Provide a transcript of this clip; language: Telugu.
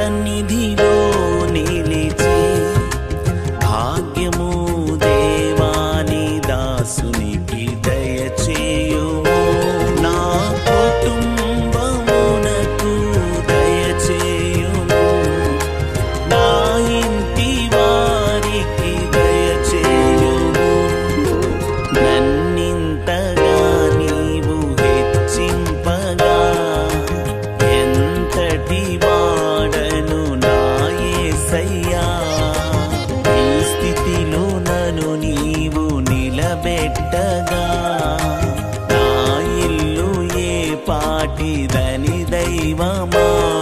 సన్నిధిలో నిలిచి భాగ్యము దేవాని దాసునికి దయచేయుము. నా కుటుంబమునకు దయచేయుము, నా ఇంటి వారికి దయచేయుము. నన్నింతగా నీవు హెచ్చింపగా ఎంతటి వాడను నా యేసయ్యా. ఈ స్థితిలో నన్ను నీవు నిలబెట్టగా నా ఇల్లు ఏ పాటిదని దైవమా.